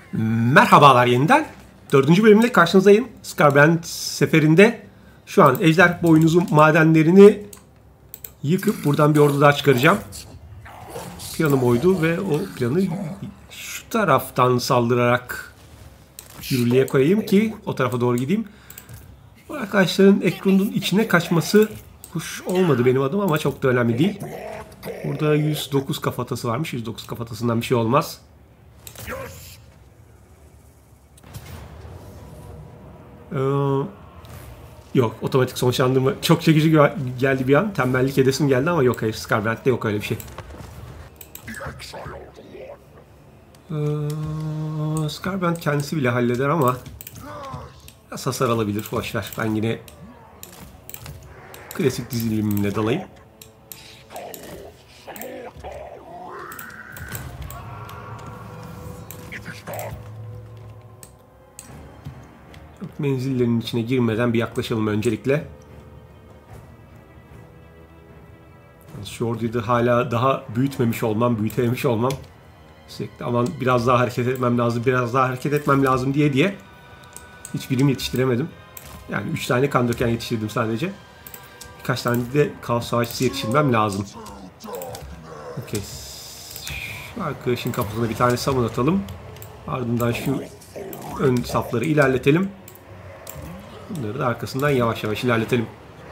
Merhabalar yeniden. 4. bölümle karşınızdayım. Skarbrand seferinde şu an ejder boynuzu madenlerini yıkıp buradan bir ordu daha çıkaracağım. Planım oydu ve o planı şu taraftan saldırarak yürürlüğe koyayım ki o tarafa doğru gideyim. Bu arkadaşların Ekrund'un içine kaçması hoş olmadı benim adım ama çok da önemli değil. Burada 109 kafatası varmış. 109 kafatasından bir şey olmaz. Yok, otomatik sonuçlandırma çok çekici geldi bir an. Tembellik edesim geldi ama yok, hayır, Skarbrand'de yok öyle bir şey. Skarbrand kendisi bile halleder ama biraz hasar alabilir. Boşver, ben yine klasik dizilimimle dalayım. Menzillerin içine girmeden bir yaklaşalım öncelikle. Şu orduyu da hala daha büyütememiş olmam. Sürekli aman biraz daha hareket etmem lazım diye hiç birim yetiştiremedim. Yani 3 tane Kandöken yetiştirdim sadece. Birkaç tane de Kaos Savaşçısı yetiştirmem lazım. Okay. Şu arkadaşın kafasına bir tane summon atalım. Ardından şu ön safları ilerletelim. Bunları da arkasından yavaş yavaş ilerletelim.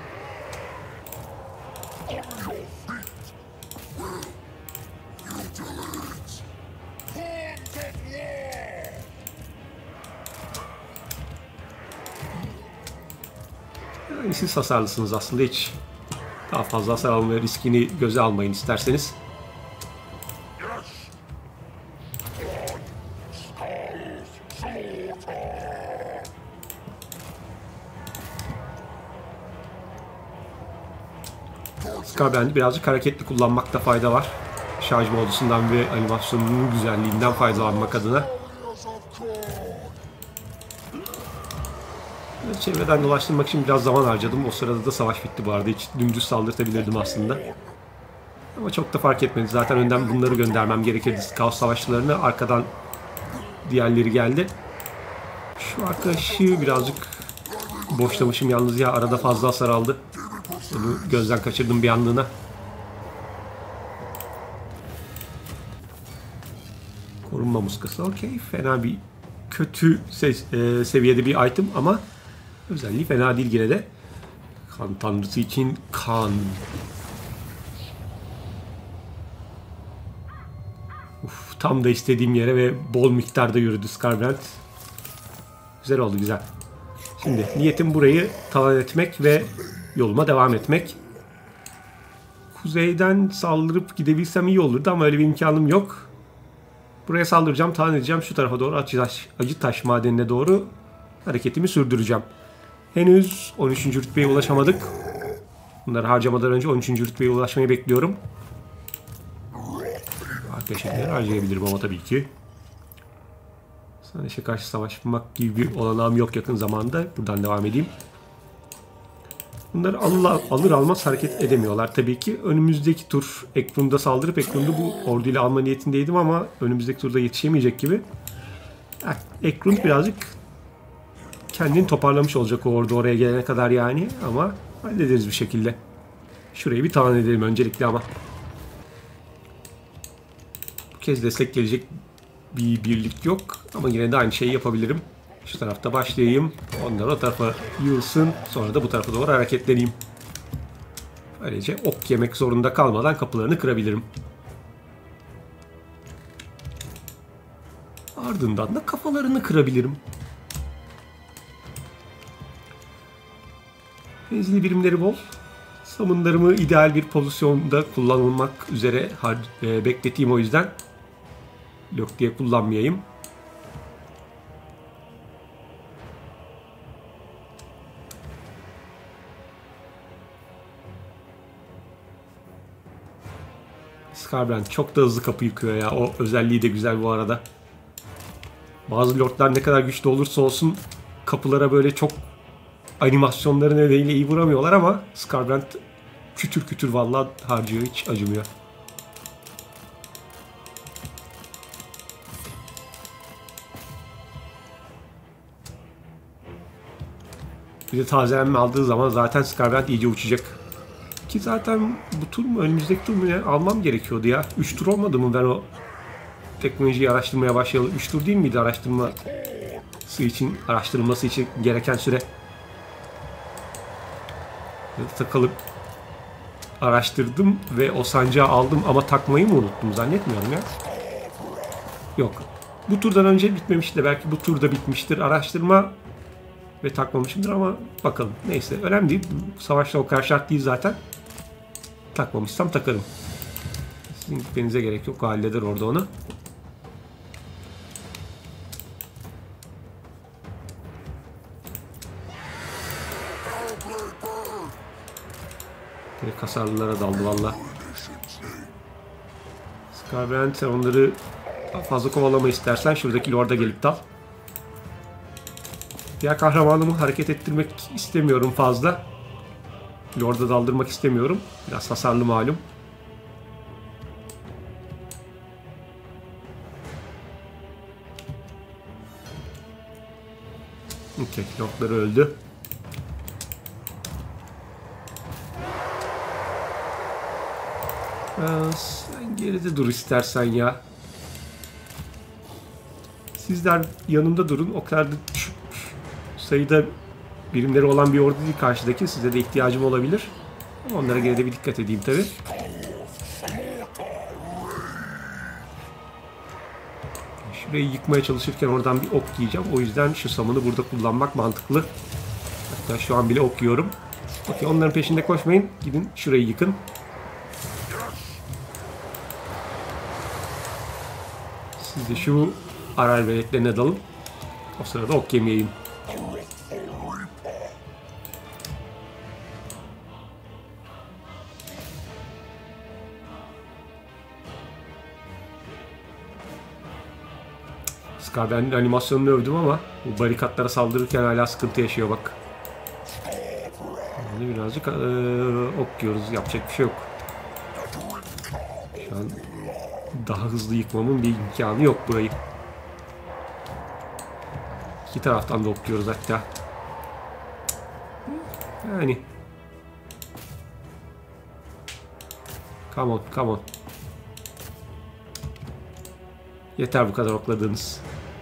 Yani siz hasarlısınız aslında, hiç daha fazla hasar alma riskini göze almayın isterseniz. Skarbrand'i birazcık hareketli kullanmakta fayda var. Şarj modusundan ve animasyonunun güzelliğinden faydalanmak adına. Çevreden dolaştırmak için biraz zaman harcadım. O sırada da savaş bitti bu arada. Hiç dümdüz saldırtabilirdim aslında. Ama çok da fark etmedi. Zaten önden bunları göndermem gerekirdi. Kaos savaşçılarını, arkadan diğerleri geldi. Şu arkadaşı birazcık boşlamışım yalnız ya. Arada fazla hasar aldı. Bunu gözden kaçırdım bir anlığına. Korunma muskası. Okey. Fena bir kötü seviyede bir item ama özelliği fena değil yine de. Kan tanrısı için kan. Uf, tam da istediğim yere ve bol miktarda yürüdü Skarbrand. Güzel oldu, güzel. Şimdi niyetim burayı talan etmek ve yoluma devam etmek. Kuzeyden saldırıp gidebilsem iyi olurdu ama öyle bir imkanım yok. Buraya saldıracağım, talan edeceğim. Şu tarafa doğru Acıtaş madenine doğru hareketimi sürdüreceğim. Henüz 13. rütbeye ulaşamadık. Bunları harcamadan önce 13. rütbeye ulaşmayı bekliyorum. Arkadaşlar harcayabilirim ama tabii ki. Sadece karşı savaşmak gibi bir olanağım yok yakın zamanda. Buradan devam edeyim. Bunlar alır almaz hareket edemiyorlar tabii ki. Önümüzdeki tur Ekrund'a saldırıp Ekrund'u bu orduyla alma niyetindeydim ama önümüzdeki turda yetişemeyecek gibi. Ekrund birazcık kendini toparlamış olacak o ordu oraya gelene kadar yani, ama hallederiz bir şekilde. Şurayı bir talan edelim öncelikle ama. Bu kez destek gelecek bir birlik yok ama yine de aynı şeyi yapabilirim. Şu tarafta başlayayım. Onlar o tarafa yığılsın. Sonra da bu tarafa doğru hareketleneyim. Böylece ok yemek zorunda kalmadan kapılarını kırabilirim. Ardından da kafalarını kırabilirim. Menzili birimleri bol. Summonlarımı ideal bir pozisyonda kullanılmak üzere bekleteyim o yüzden. Yok diye kullanmayayım. Skarbrand çok da hızlı kapı yıkıyor ya. O özelliği de güzel bu arada. Bazı lordlar ne kadar güçlü olursa olsun kapılara böyle çok animasyonları nedeniyle iyi vuramıyorlar ama Skarbrand kütür kütür vallahi harcıyor, hiç acımıyor. Bir de tazelenme aldığı zaman zaten Skarbrand iyice uçacak. Ki zaten bu tur mu, önümüzdeki tur mu ne almam gerekiyordu ya. 3 tur olmadı mı ben o teknolojiyi araştırmaya başlayalı? 3 tur değil miydi araştırılması için gereken süre? Takılıp araştırdım ve o sancağı aldım ama takmayı mı unuttum zannetmiyorum ya. Yok. Bu turdan önce bitmemişti. Belki bu turda bitmiştir araştırma ve takmamışımdır ama bakalım. Neyse önemli değil. Savaşta o kadar şart değil zaten. Takmamışsam takarım. Sizin gitmenize gerek yok. O halleder orada onu. Direkt hasarlılara daldı valla. Skarbrand sen onları fazla kovalama istersen şuradaki lorda gelip dal. Diğer kahramanımı hareket ettirmek istemiyorum fazla. Lord'a daldırmak istemiyorum. Biraz hasarlı malum. Okey, lordları öldü. Sen geride dur istersen ya. Sizler yanımda durun. O kadar da sayıda birimleri olan bir ordu değil karşıdaki. Size de ihtiyacım olabilir. Onlara gene de bir dikkat edeyim tabi. Şurayı yıkmaya çalışırken oradan bir ok yiyeceğim. O yüzden şu samını burada kullanmak mantıklı. Hatta şu an bile ok yiyorum. Okey, onların peşinde koşmayın. Gidin şurayı yıkın. Siz de şu arar veletlerine dalın. O sırada ok yemeyeyim. Skarbrand'in animasyonunu övdüm ama bu barikatlara saldırırken hala sıkıntı yaşıyor bak. Yani birazcık ok yiyoruz. Yapacak bir şey yok. Şu an daha hızlı yıkmamın bir imkanı yok burayı. İki taraftan da ok yiyoruz hatta. Yani. Come on, come on. Yeter bu kadar okladığınız.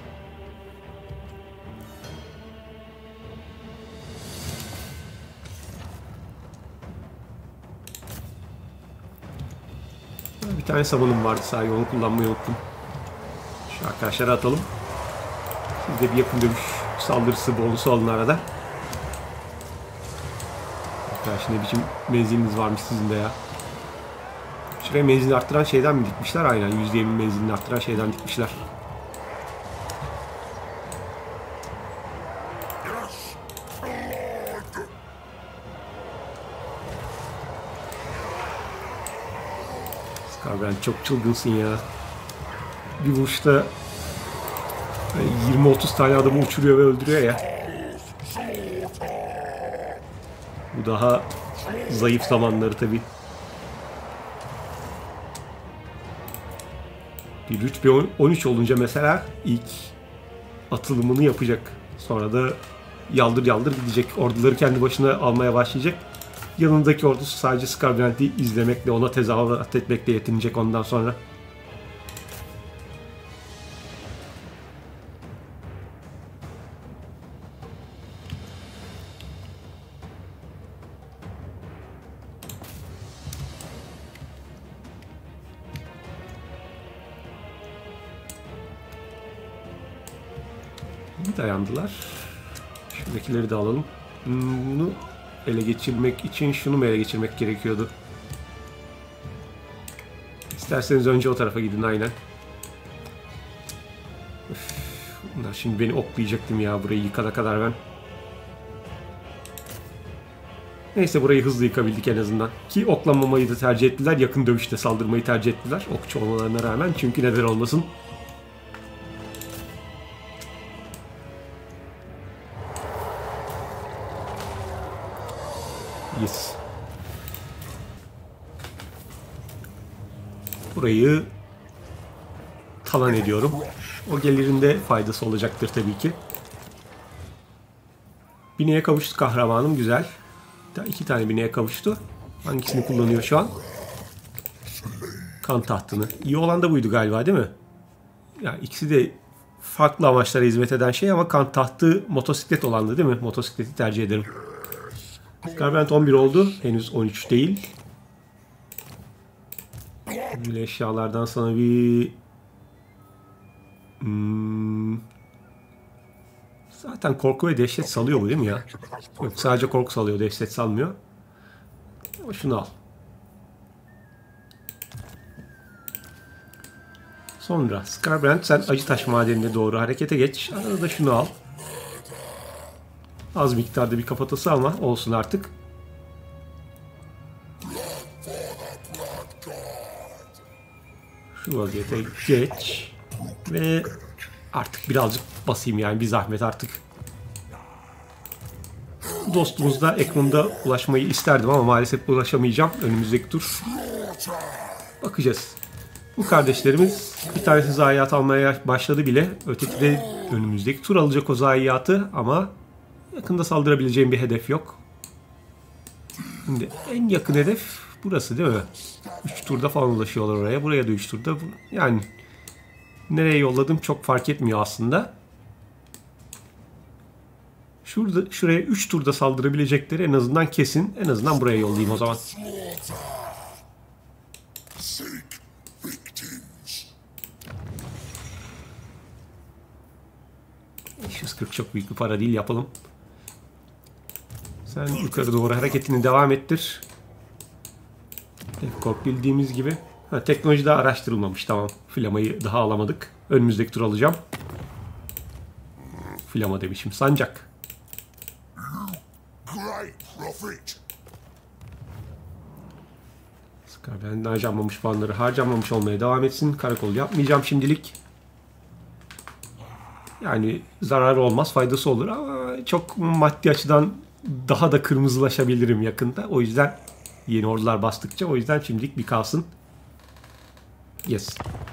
Bir tane samanım vardı sahi, onu kullanmayı unuttum. Şu arkadaşlara atalım. Siz de bir yakın dövüş saldırısı bonusu alın arada. Arkadaş ne biçim menziliniz varmış sizin de ya. Şuraya menzilini arttıran şeyden mi dikmişler? Aynen, %20 menzilini arttıran şeyden dikmişler. Skarbrand çok çılgınsın ya. Bir vuruşta 20-30 tane adamı uçuruyor ve öldürüyor ya. Bu daha zayıf zamanları tabii. Bir rütbe 13 olunca mesela ilk atılımını yapacak. Sonra da yaldır yaldır gidecek. Orduları kendi başına almaya başlayacak. Yanındaki ordusu sadece Skarbrand'i izlemekle, ona tezahürat etmekle yetinecek ondan sonra. Dayandılar. Şuradakileri de alalım. Bunu ele geçirmek için şunu mu ele geçirmek gerekiyordu? İsterseniz önce o tarafa gidin aynen. Öf, bunlar şimdi beni oklayacaktım ya burayı yıkana kadar ben. Neyse burayı hızlı yıkabildik en azından. Ki oklanmamayı da tercih ettiler. Yakın dövüşte saldırmayı tercih ettiler. Okçu olmalarına rağmen. Çünkü neden olmasın. Yes. Burayı talan ediyorum. O gelirinde faydası olacaktır tabii ki. Bineğe kavuştu kahramanım, güzel. 2 tane bineğe kavuştu. Hangisini kullanıyor şu an? Kan tahtını. İyi olan da buydu galiba, değil mi? Ya ikisi de farklı amaçlara hizmet eden şey ama kan tahtı motosiklet olandı, değil mi? Motosikleti tercih ederim. Scarbrand 11 oldu. Henüz 13 değil. Böyle eşyalardan sana bir... Zaten korku ve dehşet salıyor bu, değil mi ya? Yok, sadece korku salıyor, dehşet salmıyor. Ama şunu al. Sonra Scarbrand, sen Acıtaş madenine doğru harekete geç. Arada da şunu al. Az miktarda bir kafatası ama olsun artık. Şu vaziyete geç. Ve artık birazcık basayım yani, bir zahmet artık. Dostumuzla Ekron'da ulaşmayı isterdim ama maalesef ulaşamayacağım. Önümüzdeki tur. Bakacağız. Bu kardeşlerimiz bir tanesi zayiat almaya başladı bile. Öteki de önümüzdeki tur alacak o zayiatı ama yakında saldırabileceğim bir hedef yok. Şimdi en yakın hedef burası, değil mi? 3 turda falan ulaşıyorlar oraya. Buraya da 3 turda. Yani nereye yolladım çok fark etmiyor aslında. Şuraya 3 turda saldırabilecekleri en azından kesin. En azından buraya yollayayım o zaman. 540 çok büyük bir para değil, yapalım. Sen yukarı doğru hareketini devam ettir. Defkorp bildiğimiz gibi. Teknoloji daha araştırılmamış, tamam. Flamayı daha alamadık. Önümüzdeki tur alacağım. Flama demişim, sancak. Scarbrand'in harcanmamış puanları harcanmamış olmaya devam etsin. Karakol yapmayacağım şimdilik. Yani zararı olmaz, faydası olur ama çok maddi açıdan daha da kırmızılaşabilirim yakında. O yüzden yeni ordular bastıkça, o yüzden şimdilik bir kalsın. Yes.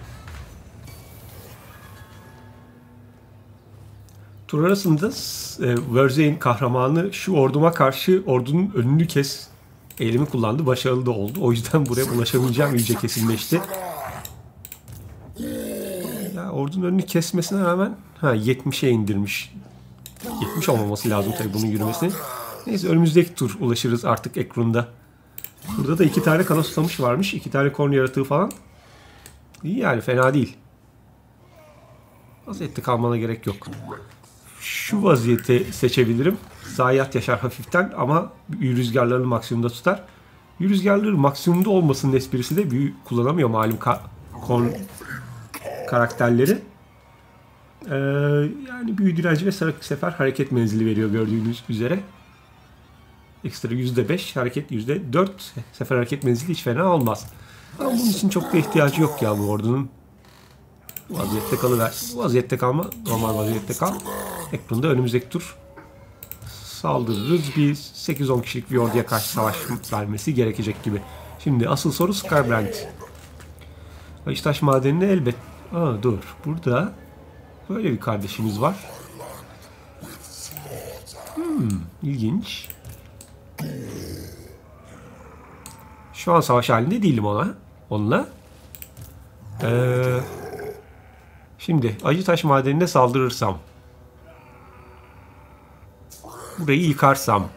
Tur arasında Verzein kahramanı şu orduma karşı ordunun önünü kes eylemi kullandı. Başarılı da oldu. O yüzden buraya ulaşamayacağım iyice kesinleşti. Ya, ordunun önünü kesmesine rağmen 70'e indirmiş. 70 olmaması lazım tabii bunun yürümesine. Neyse, önümüzdeki tur ulaşırız artık Ekron'da. Burada da 2 tane kana susamış varmış. 2 tane korn yaratığı falan. İyi yani, fena değil. Vaziyette kalmana gerek yok. Şu vaziyeti seçebilirim. Zayiat yaşar hafiften ama rüzgarlarını maksimumda tutar. Rüzgarları maksimumda olmasının esprisi de büyü kullanamıyor malum karakterleri. Yani büyü direnci ve sefer hareket menzili veriyor gördüğünüz üzere. Ekstra %5, hareket %4, sefer hareket menzili hiç fena olmaz. Ama bunun için çok da ihtiyacı yok ya bu ordunun. Bu vaziyette kalıver. Bu vaziyette kalma. Normal vaziyette kal. Ekron'da önümüzdeki tur saldırırız. Bir 8-10 kişilik bir orduya karşı savaş vermesi gerekecek gibi. Şimdi asıl soru Scarbrand. Acıtaş madenine elbet... dur. Burada böyle bir kardeşimiz var. İlginç. Şu an savaş halinde değilim onunla. Şimdi Acıtaş madenine saldırırsam, burayı yıkarsam,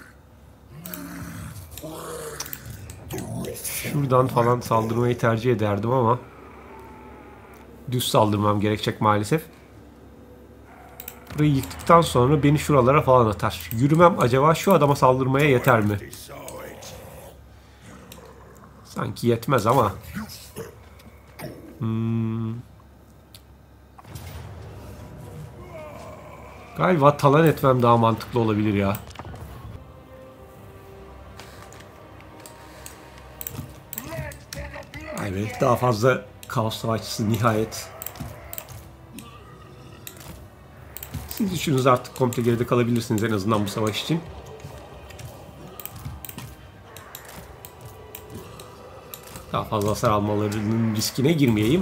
şuradan falan saldırmayı tercih ederdim ama düz saldırmam gerekecek maalesef. Burayı yıktıktan sonra beni şuralara falan atar. Yürümem acaba şu adama saldırmaya yeter mi? Sanki yetmez ama. Galiba talan etmem daha mantıklı olabilir ya. Evet, daha fazla kaos savaşçısı nihayet. Siz üçünüz artık komple geride kalabilirsiniz en azından bu savaş için. Daha fazla hasar almalarının riskine girmeyeyim.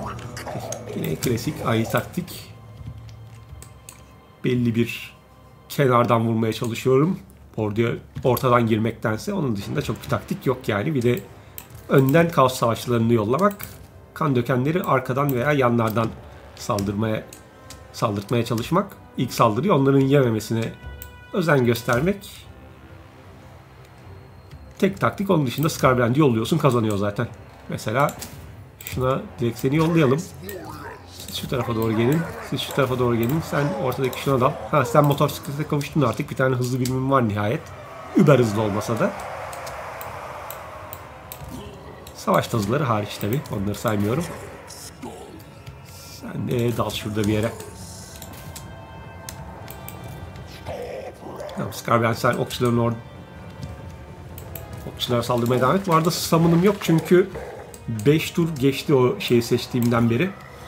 Yine klasik ayı taktik. Belli bir kenardan vurmaya çalışıyorum. Orduya ortadan girmektense. Onun dışında çok bir taktik yok yani. Bir de önden kaos savaşçılarını yollamak. Kan dökenleri arkadan veya yanlardan saldırtmaya çalışmak. İlk saldırıyı onların yememesine özen göstermek. Tek taktik. Onun dışında Skarbrand'i yolluyorsun, kazanıyor zaten. Mesela şuna direkt seni yollayalım. Siz şu tarafa doğru gelin. Siz şu tarafa doğru gelin. Sen ortadaki şuna dal. Ha, sen motosiklete kavuştun artık. Bir tane hızlı birimim var nihayet. Über hızlı olmasa da. Savaş hızları hariç tabi. Onları saymıyorum. Sen de dal şurada bir yere. Tamam, Skarbrand sen okçulara saldırmaya devam et. Bu arada summon'ım yok çünkü 5 tur geçti o şeyi seçtiğimden beri.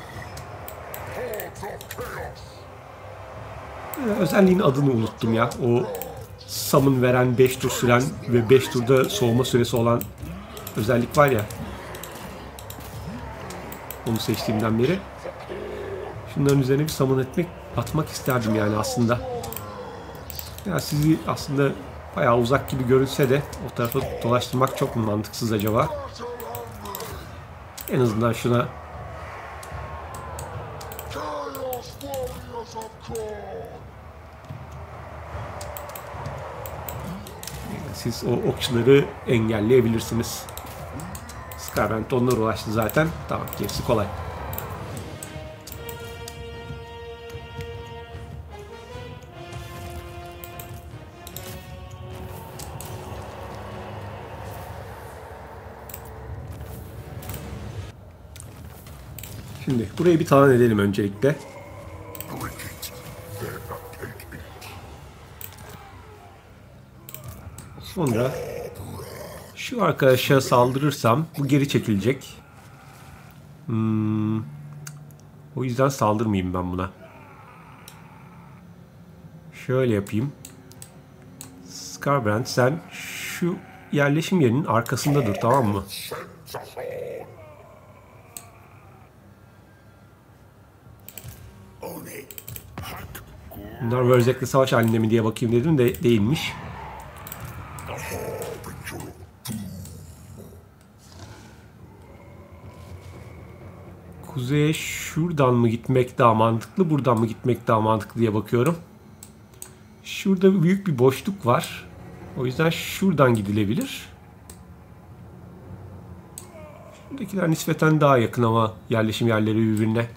Özelliğin adını unuttum ya. O summon veren 5 tur süren ve 5 turda soğuma süresi olan özellik var ya. Onu seçtiğimden beri. Şunların üzerine bir summon atmak isterdim yani aslında. Ya sizi aslında bayağı uzak gibi görünse de o tarafa dolaştırmak çok mu mantıksız acaba? En azından şuna siz o okçuları engelleyebilirsiniz. Skarbrand onlara ulaştı zaten. Tamam, gerisi kolay. Şimdi burayı bir talan edelim öncelikle. Sonra şu arkadaşa saldırırsam bu geri çekilecek. O yüzden saldırmayayım ben buna. Şöyle yapayım. Skarbrand sen şu yerleşim yerinin arkasında dur, tamam mı? Bunlar Wörzek'le savaş halinde mi diye bakayım dedim de değilmiş. Kuzeye şuradan mı gitmek daha mantıklı, buradan mı gitmek daha mantıklı diye bakıyorum. Şurada büyük bir boşluk var. O yüzden şuradan gidilebilir. Şuradakiler nispeten daha yakın ama yerleşim yerleri birbirine.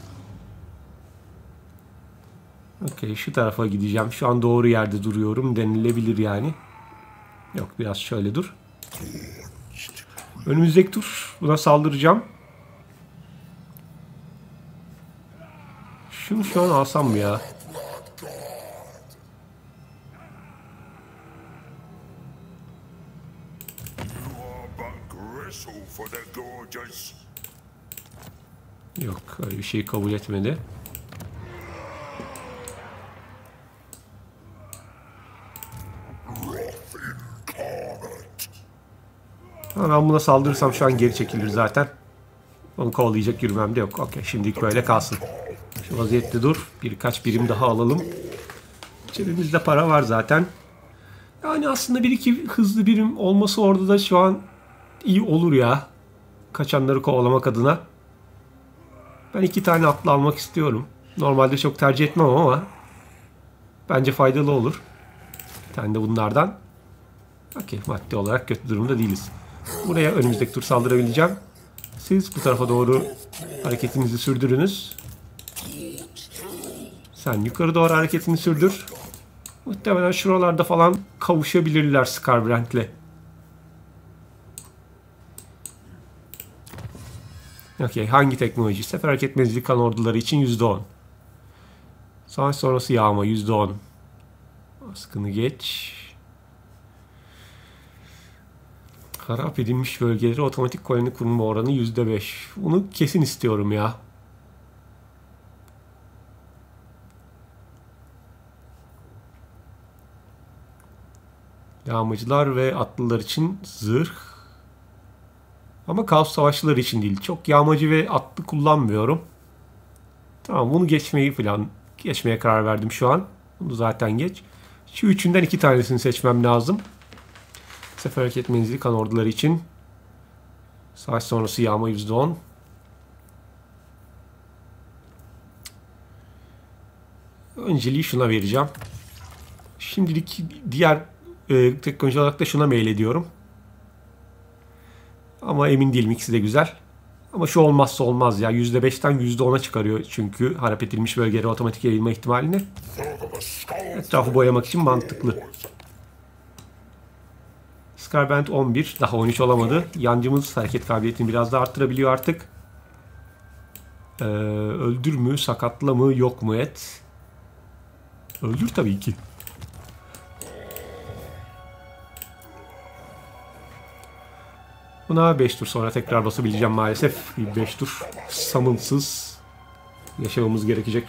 Okey, şu tarafa gideceğim. Şu an doğru yerde duruyorum denilebilir yani. Yok, biraz şöyle dur. Önümüzdeki tur buna saldıracağım. Şunu şu an alsam mı ya? Yok, öyle bir şeyi kabul etmedi. Ben buna saldırırsam şu an geri çekilir zaten. Onu kovalayacak yürümem de yok. Okey, şimdilik böyle kalsın. Şu vaziyette dur. Birkaç birim daha alalım. Cebimizde para var zaten. Yani aslında bir iki hızlı birim olması orada da şu an iyi olur ya. Kaçanları kovalamak adına. Ben 2 tane atlı almak istiyorum. Normalde çok tercih etmem ama bence faydalı olur. Bir tane de bunlardan. Okey, maddi olarak kötü durumda değiliz. Buraya önümüzdeki tur saldırabileceğim. Siz bu tarafa doğru hareketinizi sürdürünüz. Sen yukarı doğru hareketini sürdür. Muhtemelen şuralarda falan kavuşabilirler Skarbrand'le. Okey, hangi teknoloji? Sefer hareket menzili kan orduları için %10. Savaş sonrası yağma %10. Baskını geç. Harap edilmiş bölgeleri otomatik koloni kurma oranı %5. Bunu kesin istiyorum ya. Yağmacılar ve atlılar için zırh. Ama kaos savaşçıları için değil. Çok yağmacı ve atlı kullanmıyorum. Tamam, bunu geçmeye karar verdim şu an. Bunu zaten geç. Şu üçünden 2 tanesini seçmem lazım. Sefer hareket menzili kan orduları için. Savaş sonrası yağma %10. Önceliği şuna vereceğim. Şimdilik diğer teknoloji olarak da şuna mail ediyorum. Ama emin değilim, ikisi de güzel. Ama şu olmazsa olmaz ya. %5'ten %10'a çıkarıyor çünkü harap edilmiş bölgelere otomatik yayılma ihtimalini. Etrafı boyamak için mantıklı. Scarband 11. Daha 13 olamadı. Yancımız hareket kabiliyetini biraz daha arttırabiliyor artık. Öldür mü? Sakatla mı? Yok mu et? Öldür tabii ki. Buna 5 tur sonra tekrar basabileceğim maalesef. 5 tur summonsız yaşamamız gerekecek.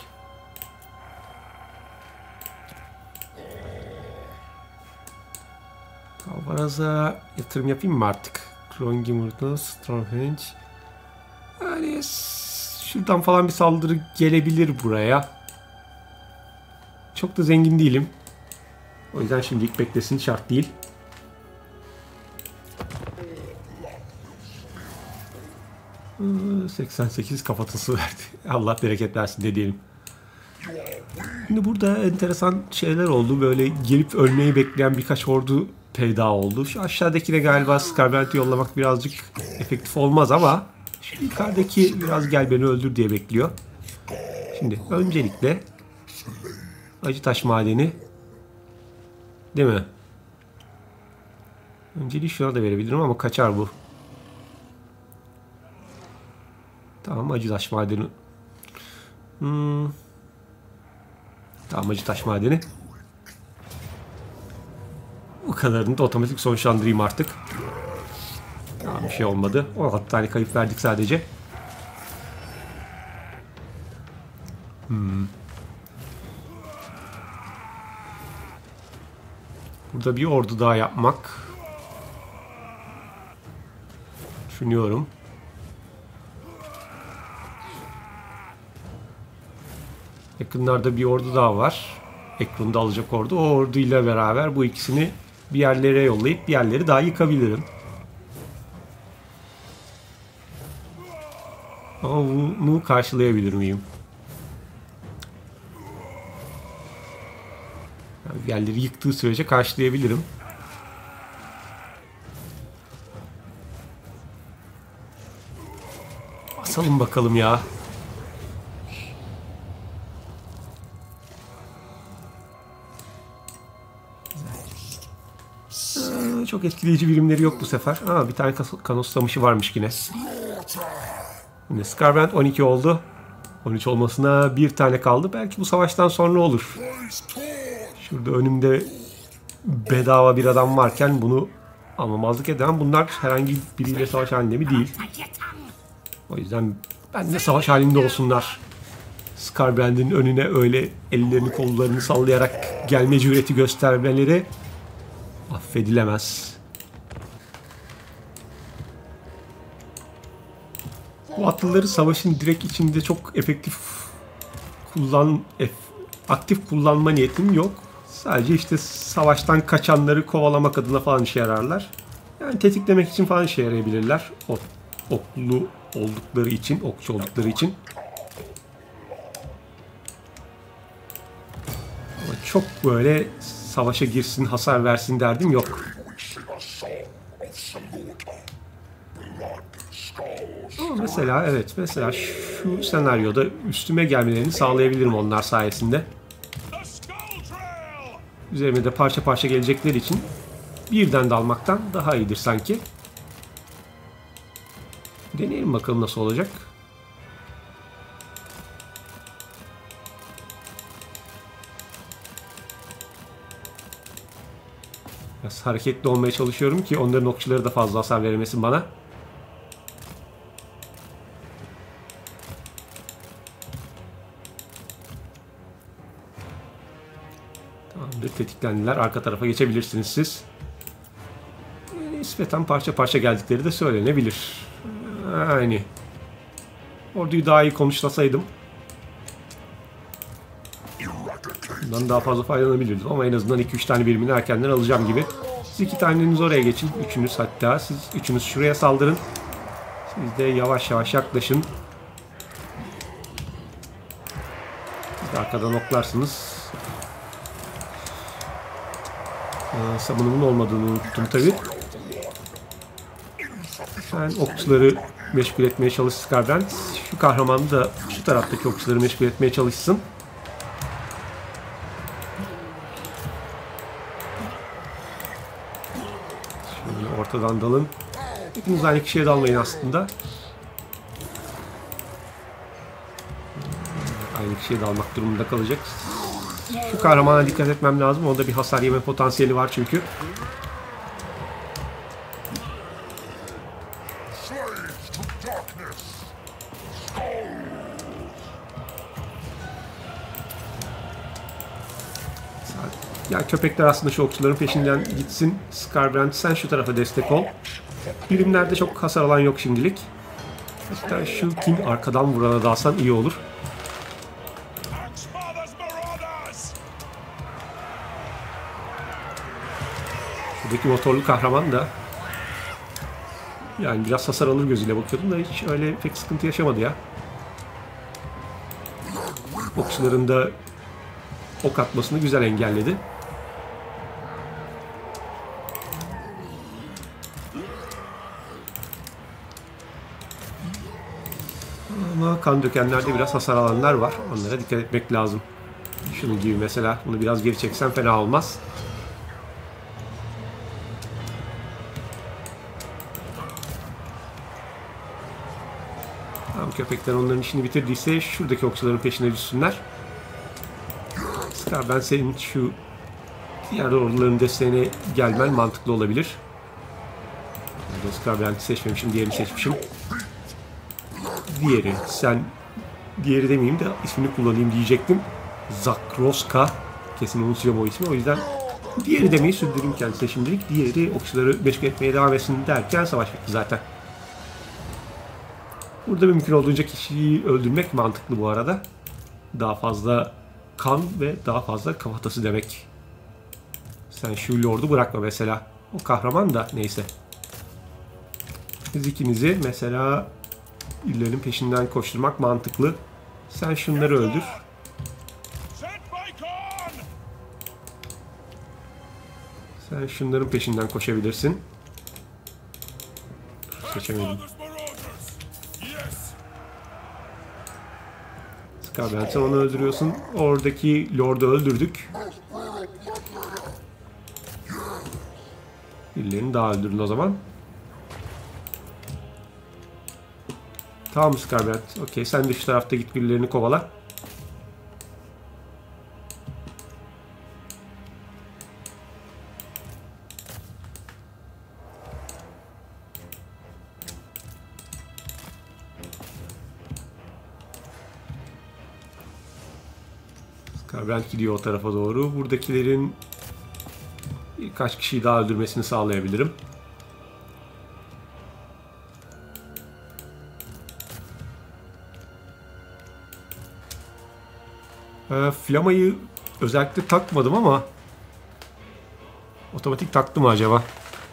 Kalvaraz'a yatırım yapayım mı artık? Krongimurt'un Stormhenge. Yani şuradan falan bir saldırı gelebilir buraya. Çok da zengin değilim. O yüzden şimdilik beklesin, şart değil. ...88 kafatası verdi. Allah bereket versin de diyelim. Şimdi burada enteresan şeyler oldu. Böyle gelip ölmeyi bekleyen birkaç ordu peyda oldu. Şu aşağıdakine galiba Scarband'i yollamak birazcık efektif olmaz ama... ...şu yukarıdaki biraz gel beni öldür diye bekliyor. Şimdi öncelikle... Acıtaş madeni. Değil mi? Önceliği şuna da verebilirim ama kaçar bu. Tamam, Acıtaş madeni. Tamam, Acıtaş madeni. Bu kadarını da otomatik sonuçlandırayım artık. Tamam, bir şey olmadı. 16 tane kayıp verdik sadece. Burada bir ordu daha yapmak. Düşünüyorum. Yakınlarda bir ordu daha var. Ekran'da alacak ordu. O orduyla beraber bu ikisini bir yerlere yollayıp bir yerleri daha yıkabilirim. Ama bunu karşılayabilir miyim? Yani yerleri yıktığı sürece karşılayabilirim. Basalım bakalım ya. Çok etkileyici birimleri yok bu sefer. Bir tane kanoslamışı varmış yine. Şimdi Scarband 12 oldu. 13 olmasına bir tane kaldı. Belki bu savaştan sonra olur. Şurada önümde bedava bir adam varken bunu almamazlık edemem. Bunlar herhangi biriyle savaş halinde mi değil. O yüzden ben de savaş halinde olsunlar. Scarband'in önüne öyle ellerini kollarını sallayarak gelme cüreti göstermeleri affedilemez. Bu atlıları savaşın direkt içinde çok aktif kullanma niyetim yok. Sadece işte savaştan kaçanları kovalamak adına falan işe yararlar. Yani tetiklemek için falan işe yarayabilirler. Oklu oldukları için, okçu oldukları için. Ama çok böyle savaşa girsin, hasar versin derdim yok. Ama mesela şu senaryoda üstüme gelmelerini sağlayabilirim onlar sayesinde. Üzerime de parça parça gelecekleri için birden dalmaktan daha iyidir sanki. Deneyelim bakalım nasıl olacak. Biraz hareketli olmaya çalışıyorum ki onların okçuları da fazla hasar veremesin bana. Tamamdır, tetiklendiler. Arka tarafa geçebilirsiniz siz. Nispeten parça parça geldikleri de söylenebilir. Yani orduyu daha iyi konuşlasaydım. Bundan daha fazla faydalanabilirdim ama en azından 2-3 tane birimini erkenden alacağım gibi. Siz 2 taneniz oraya geçin. Üçünüz hatta. Siz üçünüz şuraya saldırın. Siz de yavaş yavaş yaklaşın. Siz de arkadan oklarsınız. Sabunumun olmadığını unuttum tabi. Sen okçuları meşgul etmeye çalış Skarbent. Şu kahraman da şu taraftaki okçuları meşgul etmeye çalışsın. Şöyle ortadan dalın. Hepiniz aynı kişiye dalmayın aslında. Aynı kişiye dalmak durumunda kalacak. Şu kahramana dikkat etmem lazım. Onda bir hasar yeme potansiyeli var çünkü. Ya köpekler aslında şu okçuların peşinden gitsin. Skarbrand sen şu tarafa destek ol. Birimlerde çok hasar alan yok şimdilik. Hatta şu King arkadan vurana dalsan iyi olur. Şuradaki motorlu kahraman da yani biraz hasar alır gözüyle bakıyordum da hiç öyle pek sıkıntı yaşamadı ya. Okçuların da ok atmasını güzel engelledi. Ama kan dökenlerde biraz hasar alanlar var. Onlara dikkat etmek lazım. Şunun gibi mesela. Bunu biraz geri çeksen fena olmaz. Tamam, köpekler onların işini bitirdiyse şuradaki okçuların peşine düşsünler. Skar, ben senin şu diğer orduların desteğine gelmen mantıklı olabilir. Skar, ben seçmemişim, diğerini seçmişim. Diğeri, sen diğeri demeyeyim de ismini kullanayım diyecektim. Zakroska. Kesin unutacağım o ismi. O yüzden diğeri demeyi sürdüreyim kendisine şimdilik. Diğeri okçuları meşgul etmeye devam etsin derken savaş bitti zaten. Burada mümkün olduğunca kişiyi öldürmek mantıklı bu arada. Daha fazla kan ve daha fazla kafatası demek. Sen şu lordu bırakma mesela. O kahraman da neyse. Siz ikinizi mesela illerin peşinden koşturmak mantıklı. Sen şunları öldür. Sen şunların peşinden koşabilirsin. Seçemedim. Skarbent, sen onu öldürüyorsun. Oradaki lordu öldürdük. Birilerini daha öldürdün o zaman. Tamam Skarbent. Okey, sen de şu tarafta git birilerini kovala. Skarbent gidiyor o tarafa doğru. Buradakilerin birkaç kişiyi daha öldürmesini sağlayabilirim. Flamayı özellikle takmadım ama otomatik taktı mı acaba?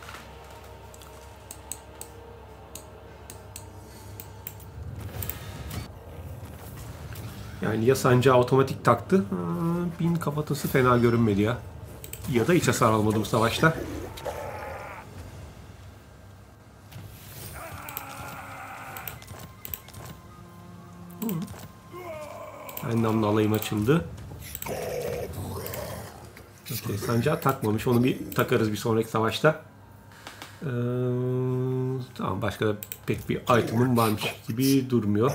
Yani ya sancağı otomatik taktı. 1000 kafatası fena görünmedi ya. Ya da hiç hasar almadım savaşta. Endamlı alayım açıldı. Okay, sancağı takmamış. Onu bir takarız bir sonraki savaşta. Tamam, başka da pek bir item'ım varmış gibi durmuyor.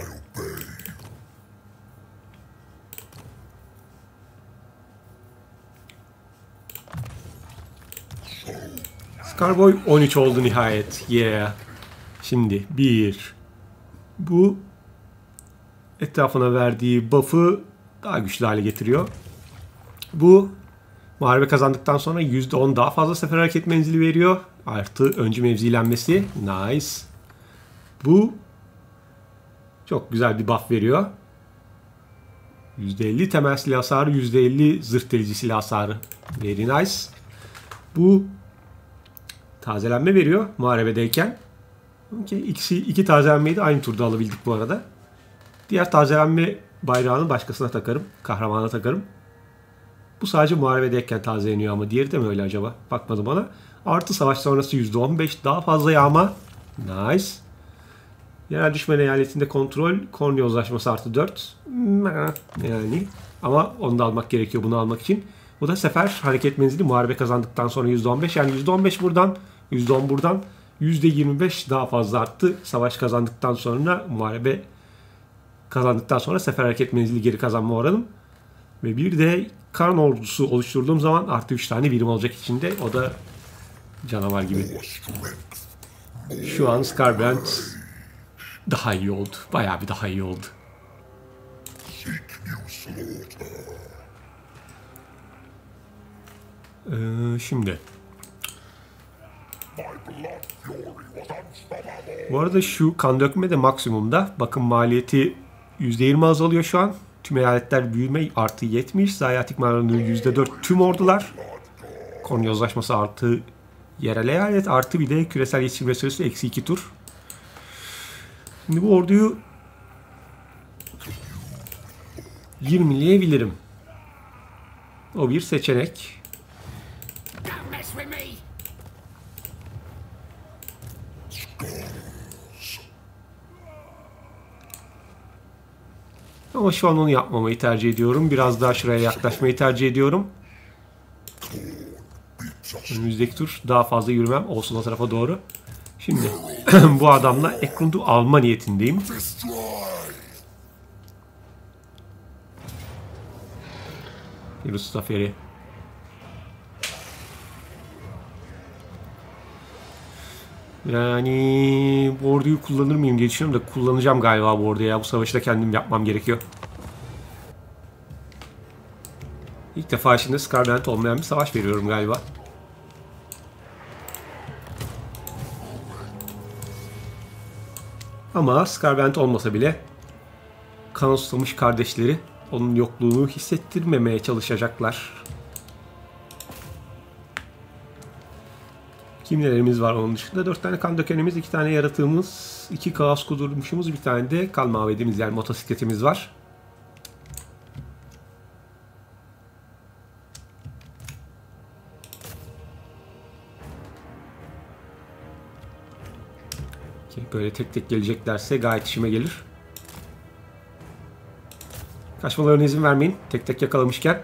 Skarboy 13 oldu nihayet. Yeah. Şimdi bu etrafına verdiği buff'ı daha güçlü hale getiriyor. Bu muharebe kazandıktan sonra %10 daha fazla sefer hareket menzili veriyor. Artı öncü mevzilenmesi. Nice. Bu çok güzel bir buff veriyor. %50 temel silah hasarı, %50 zırh delici silah hasarı. Very nice. Bu tazelenme veriyor muharebedeyken. Okay, iki tazelenmeyi de aynı turda alabildik bu arada. Diğer tazelenme bayrağını başkasına takarım. Kahramana takarım. Bu sadece muharebedeyken tazeleniyor ama diğeri de mi öyle acaba? Bakmadım ona. Artı savaş sonrası %15 daha fazla yağma. Nice. Yerel düşman eyaletinde kontrol. Kornea uzlaşması artı 4. Yani. Ama onu da almak gerekiyor bunu almak için. Bu da sefer hareket menzili muharebe kazandıktan sonra %15. Yani %15 buradan. %10 buradan. %25 daha fazla arttı. Savaş kazandıktan sonra muharebe kazandıktan sonra sefer hareket menzili geri kazanma oranım. Ve bir de Karn ordusu oluşturduğum zaman artı 3 tane birim olacak içinde. O da canavar gibi. Şu an Skarbrand daha iyi oldu. Bayağı bir daha iyi oldu. Şimdi. Bu arada şu kan dökme de maksimumda. Bakın maliyeti %20 azalıyor şu an. Tüm eyaletler büyüme artı 70. Zayiatik mağaraları %4 tüm ordular. Konya uzlaşması artı yerel eyalet artı bir de küresel yetiştirme süresi eksi 2 tur. Şimdi bu orduyu 20'leyebilirim. O bir seçenek. Ama şu an onu yapmamayı tercih ediyorum. Biraz daha şuraya yaklaşmayı tercih ediyorum. Önümüzdeki tur daha fazla yürümem olsun o tarafa doğru. Şimdi bu adamla Ekrund'u alma niyetindeyim. Rus zaferi. Yani bu orduyu kullanır mıyım diye düşünüyorum da kullanacağım galiba bu orduyu ya. Bu savaşı da kendim yapmam gerekiyor. İlk defa şimdi Skarbrand olmayan bir savaş veriyorum galiba. Ama Skarbrand olmasa bile kan susamış kardeşleri onun yokluğunu hissettirmemeye çalışacaklar. Kimlerimiz var onun dışında? 4 tane kan dökenimiz, 2 tane yaratığımız, 2 kaos kudurmuşumuz, bir tane de kan mavedimiz yani motosikletimiz var. Böyle tek tek geleceklerse gayet işime gelir. Kaçmalarına izin vermeyin. Tek tek yakalamışken.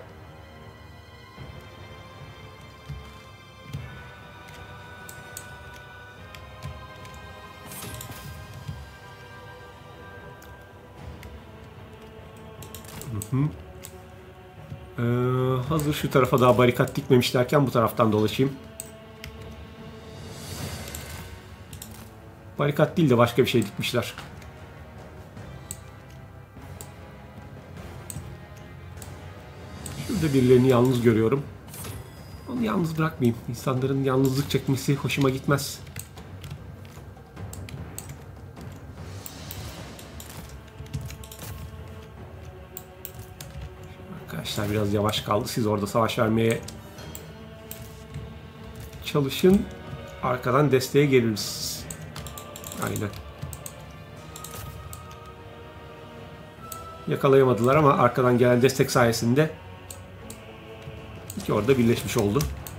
Hazır şu tarafa daha barikat dikmemişlerken bu taraftan dolaşayım. Barikat değil de başka bir şey dikmişler. Şurada birilerini yalnız görüyorum. Onu yalnız bırakmayayım. İnsanların yalnızlık çekmesi hoşuma gitmez. Arkadaşlar biraz yavaş kaldı. Siz orada savaş vermeye çalışın. Arkadan desteğe geliriz. Aynen. Yakalayamadılar ama arkadan gelen destek sayesinde iki orada birleşmiş oldu.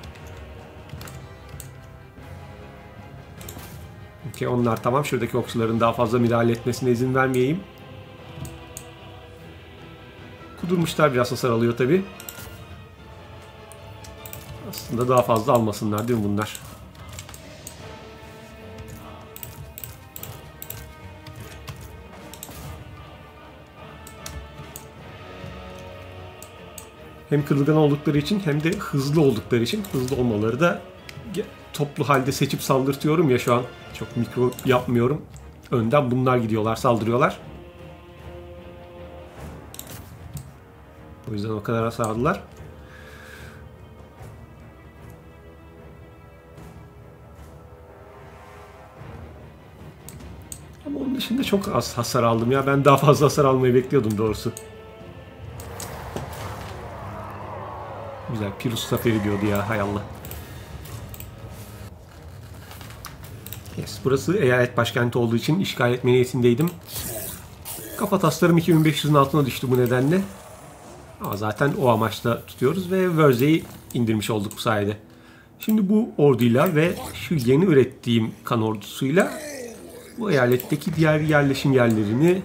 Okay, onlar tamam. Şuradaki okçuların daha fazla müdahale etmesine izin vermeyeyim. Kudurmuşlar, biraz hasar alıyor tabi. Aslında daha fazla almasınlar değil mi bunlar? Hem kırılgan oldukları için hem de hızlı oldukları için, hızlı olmaları da toplu halde seçip saldırtıyorum ya şu an. Çok mikro yapmıyorum. Önden bunlar gidiyorlar, saldırıyorlar. O yüzden o kadar hasar aldılar. Ama onun dışında çok az hasar aldım ya. Ben daha fazla hasar almayı bekliyordum doğrusu. Güzel. Pirus Zaferi diyordu ya. Hay Allah. Yes, burası eyalet başkenti olduğu için işgal etme niyetindeydim. Kafa taslarım 2500'ün altına düştü bu nedenle. Ama zaten o amaçla tutuyoruz ve Vörze'yi indirmiş olduk bu sayede. Şimdi bu orduyla ve şu yeni ürettiğim kan ordusuyla bu eyaletteki diğer yerleşim yerlerini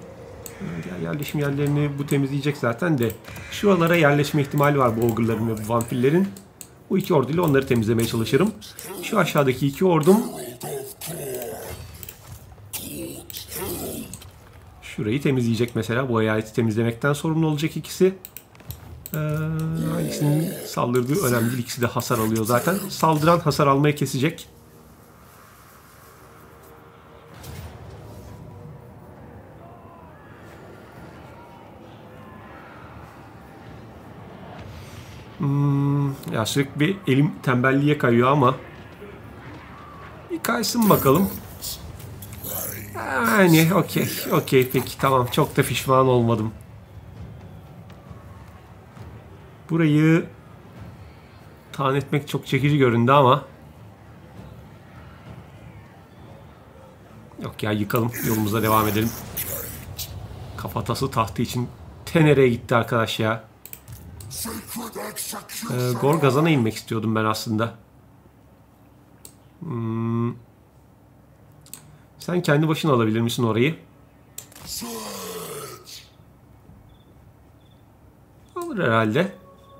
bu temizleyecek zaten de şuralara yerleşme ihtimali var bu ogre'ların ve bu vampirlerin. Bu iki orduyla onları temizlemeye çalışırım. Şu aşağıdaki iki ordum şurayı temizleyecek mesela. Bu eyaleti temizlemekten sorumlu olacak ikisi. Hangisinin saldırdığı önemli değil. İkisi de hasar alıyor zaten. Saldıran hasar almayı kesecek. Ya sürekli bir elim tembelliğe kayıyor ama bir kaysın bakalım. Yani okey peki tamam, çok da pişman olmadım. Burayı talan etmek çok çekici göründü ama yok ya, yıkalım, yolumuza devam edelim. Kafatası tahtı için Tenere'ye gitti arkadaş ya. Gorgazan'a inmek istiyordum ben aslında. Sen kendi başına alabilir misin orayı? Alır herhalde.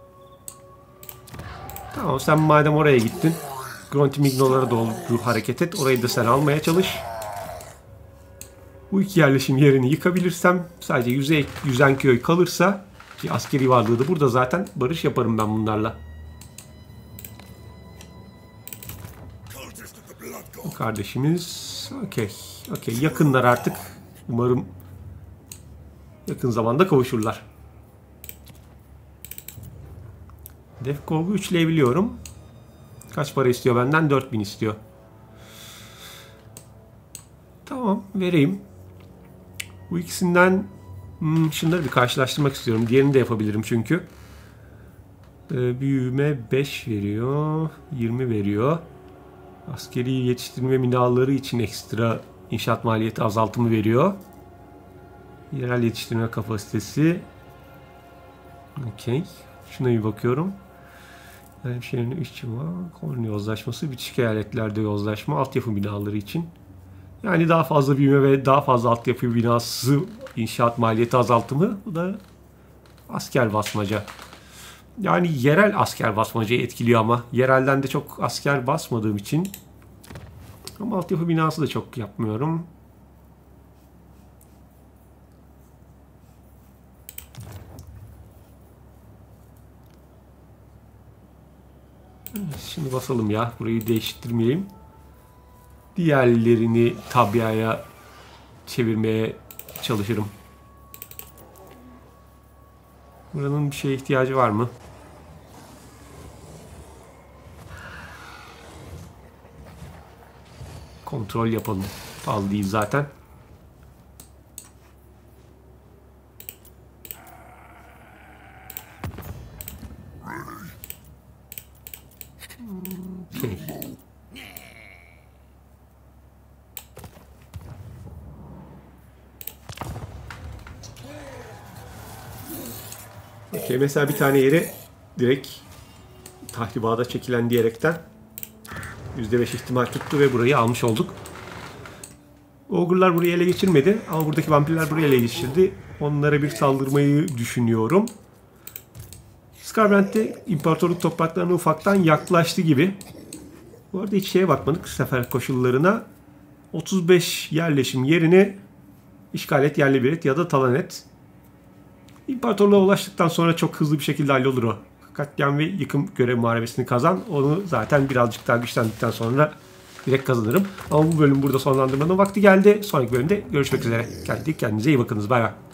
Tamam, sen madem oraya gittin, Grontimigno'lara doğru hareket et. Orayı da sen almaya çalış. Bu iki yerleşim yerini yıkabilirsem, sadece yüzen köy kalırsa, ki askeri varlığı da burada zaten, barış yaparım ben bunlarla. O kardeşimiz okey. Yakınlar artık. Umarım yakın zamanda kavuşurlar. Defkov'u üçleyebiliyorum. Kaç para istiyor benden? 4000 istiyor. Tamam, vereyim. Bu ikisinden şunları bir karşılaştırmak istiyorum. Diğerini de yapabilirim çünkü. Büyüme 5 veriyor. 20 veriyor. Askeri yetiştirme binaları için ekstra inşaat maliyeti azaltımı veriyor. Yerel yetiştirme kapasitesi. Okey. Şuna bir bakıyorum. Hemşehri'nin işçi var. Koloni yozlaşması. Bitişik eyaletlerde yozlaşma. Altyapı binaları için. Yani daha fazla büyüme ve daha fazla altyapı binası inşaat maliyeti azaltımı. Bu da asker basmaca. Yani yerel asker basmacayı etkiliyor ama. Yerelden de çok asker basmadığım için. Ama altyapı binası da çok yapmıyorum. Şimdi basalım ya. Burayı değiştirmeyeyim. Diğerlerini tabiaya çevirmeye çalışırım. Buranın bir şeye ihtiyacı var mı? Kontrol yapalım. Pahalı değil zaten. Okay, mesela bir tane yere direkt tahribata çekilen diyerekten %5 ihtimal tuttu ve burayı almış olduk. Ogre'lar burayı ele geçirmedi ama buradaki vampirler burayı ele geçirdi. Onlara bir saldırmayı düşünüyorum. Skarbrand'de imparatorluk topraklarına ufaktan yaklaştı gibi. Bu arada hiç şeye bakmadık, sefer koşullarına. 35 yerleşim yerini işgal et, yerle bir et ya da talan et. İmparatorluğa ulaştıktan sonra çok hızlı bir şekilde hallolur o. Katliam ve yıkım görev muharebesini kazan. Onu zaten birazcık daha güçlendikten sonra direkt kazanırım. Ama bu bölüm burada sonlandırmanın vakti geldi. Sonraki bölümde görüşmek üzere. Kendinize iyi bakınız. Bay bay.